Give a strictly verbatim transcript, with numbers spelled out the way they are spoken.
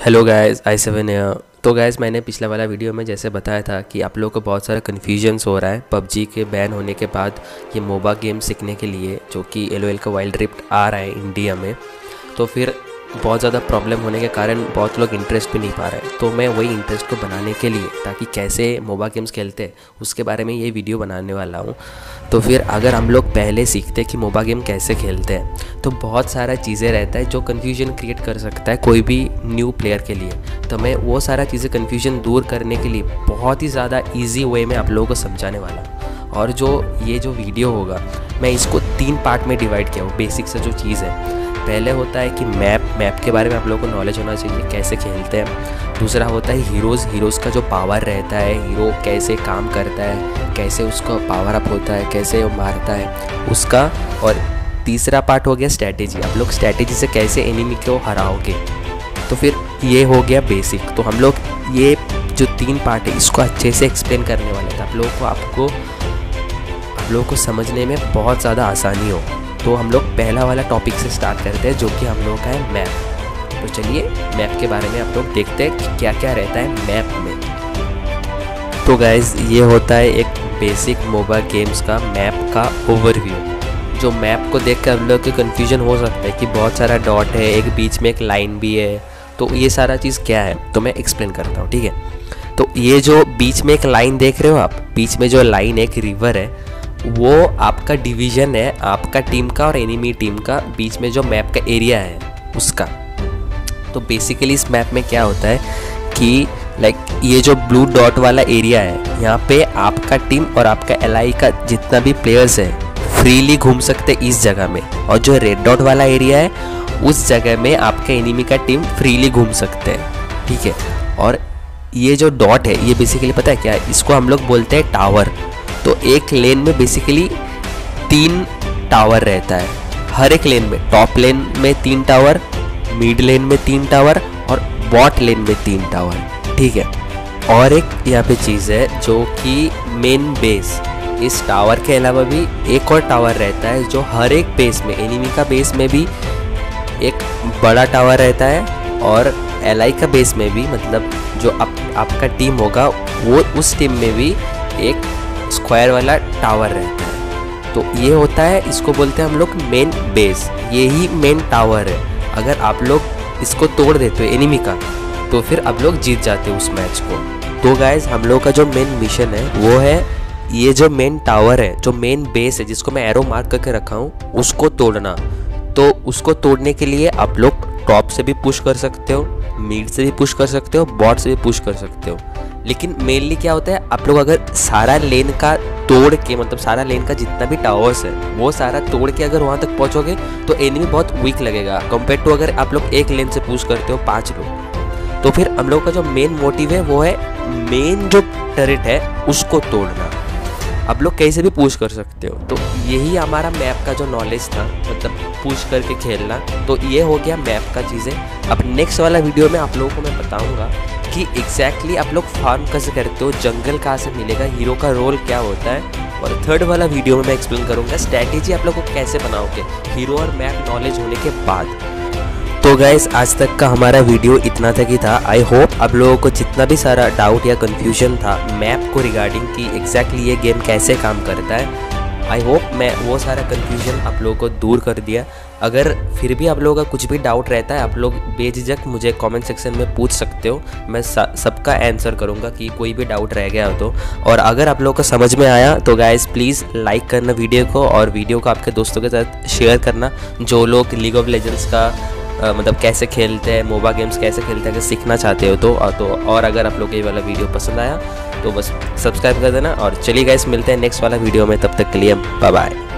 Hello guys, आई seven है। तो guys, मैंने पिछला वाला वीडियो में जैसे बताया था कि आप लोगों को बहुत सारा कन्फ्यूजन्स हो रहा है पबजी के बैन होने के बाद ये मोबा गेम सीखने के लिए, जो कि एलओएल का वाइल्ड रिफ्ट आ रहा है इंडिया में। तो फिर बहुत ज़्यादा प्रॉब्लम होने के कारण बहुत लोग इंटरेस्ट भी नहीं पा रहे हैं। तो मैं वही इंटरेस्ट को बनाने के लिए, ताकि कैसे मोबा गेम्स खेलते हैं उसके बारे में ये वीडियो बनाने वाला हूँ। तो फिर अगर हम लोग पहले सीखते कि मोबा गेम कैसे खेलते हैं तो बहुत सारा चीज़ें रहता है जो कन्फ्यूजन क्रिएट कर सकता है कोई भी न्यू प्लेयर के लिए। तो मैं वो सारा चीज़ें कन्फ्यूजन दूर करने के लिए बहुत ही ज़्यादा ईजी वे में आप लोगों को समझाने वाला हूँ। और जो ये जो वीडियो होगा मैं इसको तीन पार्ट में डिवाइड किया हूँ। बेसिक से जो चीज़ है, पहले होता है कि मैप मैप के बारे में आप लोगों को नॉलेज होना चाहिए, कैसे खेलते हैं। दूसरा होता है हीरोज़ हीरोज़ का जो पावर रहता है, हीरो कैसे काम करता है, कैसे उसका पावर अप होता है, कैसे वो मारता है उसका। और तीसरा पार्ट हो गया स्ट्रैटेजी, आप लोग स्ट्रैटेजी से कैसे एनिमी को हराओगे। तो फिर ये हो गया बेसिक। तो हम लोग ये जो तीन पार्ट है इसको अच्छे से एक्सप्लेन करने वाले थे आप लोगों को आपको आप लोगों को समझने में बहुत ज़्यादा आसानी हो। तो हम लोग पहला वाला टॉपिक से स्टार्ट करते हैं, जो कि हम लोग का है मैप। तो चलिए मैप के बारे में आप लोग देखते हैं कि क्या क्या रहता है मैप में। तो गाइज़, ये होता है एक बेसिक मोबा गेम्स का मैप का ओवरव्यू। जो मैप को देख कर हम लोग को कन्फ्यूजन हो सकता है कि बहुत सारा डॉट है, एक बीच में एक लाइन भी है। तो ये सारा चीज़ क्या है तो मैं एक्सप्लेन करता हूँ, ठीक है। तो ये जो बीच में एक लाइन देख रहे हो आप, बीच में जो लाइन एक रिवर है, वो आपका डिवीज़न है आपका टीम का और एनिमी टीम का। बीच में जो मैप का एरिया है उसका। तो बेसिकली इस मैप में क्या होता है कि लाइक ये जो ब्लू डॉट वाला एरिया है, यहाँ पे आपका टीम और आपका एलआई का जितना भी प्लेयर्स है फ्रीली घूम सकते इस जगह में। और जो रेड डॉट वाला एरिया है उस जगह में आपका एनिमी का टीम फ्रीली घूम सकते हैं, ठीक है। और ये जो डॉट है ये बेसिकली पता है क्या है, इसको हम लोग बोलते हैं टावर। तो एक लेन में बेसिकली तीन टावर रहता है, हर एक लेन में। टॉप लेन में तीन टावर, मिड लेन में तीन टावर और बॉट लेन में तीन टावर, ठीक है। और एक यहाँ पे चीज़ है जो कि मेन बेस, इस टावर के अलावा भी एक और टावर रहता है जो हर एक बेस में, एनिमी का बेस में भी एक बड़ा टावर रहता है और एलआई का बेस में भी, मतलब जो आप, आपका टीम होगा वो उस टीम में भी एक स्क्वायर वाला टावर रहता है। तो ये होता है, इसको बोलते हैं हम लोग मेन बेस। ये ही मेन टावर है। अगर आप लोग इसको तोड़ देते हो एनिमी का तो फिर आप लोग जीत जाते हो उस मैच को। तो गाइज, हम लोग का जो मेन मिशन है वो है ये जो मेन टावर है, जो मेन बेस है जिसको मैं एरो मार्क करके रखा हूँ, उसको तोड़ना। तो उसको तोड़ने के लिए आप लोग टॉप से भी पुश कर सकते हो, मिड से भी पुश कर सकते हो, बॉट से भी पुश कर सकते हो। लेकिन मेनली क्या होता है, आप लोग अगर सारा लेन का तोड़ के, मतलब सारा लेन का जितना भी टावर्स है वो सारा तोड़ के अगर वहाँ तक पहुँचोगे तो एनिमी बहुत वीक लगेगा कंपेयर टू अगर आप लोग एक लेन से पुश करते हो पाँच लोग। तो फिर हम लोग का जो मेन मोटिव है वो है मेन जो टरेट है उसको तोड़ना। आप लोग कैसे भी पुश कर सकते हो। तो यही हमारा मैप का जो नॉलेज था, मतलब पुश करके खेलना। तो ये हो गया मैप का चीज़ें। अब नेक्स्ट वाला वीडियो में आप लोगों को मैं बताऊंगा कि एग्जैक्टली आप लोग फार्म कैसे करते हो, जंगल कहाँ से मिलेगा, हीरो का रोल क्या होता है। और थर्ड वाला वीडियो में मैं एक्सप्लेन करूँगा स्ट्रैटेजी आप लोग को कैसे बनाओगे हीरो और मैप नॉलेज होने के बाद। तो गाइस, आज तक का हमारा वीडियो इतना तक ही था। आई होप आप लोगों को जितना भी सारा डाउट या कन्फ्यूजन था मैप को रिगार्डिंग कि एग्जैक्टली ये गेम कैसे काम करता है, आई होप मैं वो सारा कन्फ्यूजन आप लोगों को दूर कर दिया। अगर फिर भी आप लोगों का कुछ भी डाउट रहता है आप लोग बेझिझक मुझे कमेंट सेक्शन में पूछ सकते हो। मैं सबका आंसर करूँगा कि कोई भी डाउट रह गया हो तो। और अगर आप लोगों को समझ में आया तो गाइस प्लीज़ लाइक करना वीडियो को, और वीडियो को आपके दोस्तों के साथ शेयर करना जो लोग लीग ऑफ लेजेंड्स का आ, मतलब कैसे खेलते हैं, मोबा गेम्स कैसे खेलते हैं, अगर सीखना चाहते हो तो। और तो और अगर आप लोग को ये वाला वीडियो पसंद आया तो बस सब्सक्राइब कर देना। और चलिए गाइस, मिलते हैं नेक्स्ट वाला वीडियो में, तब तक के लिए बाय बाय।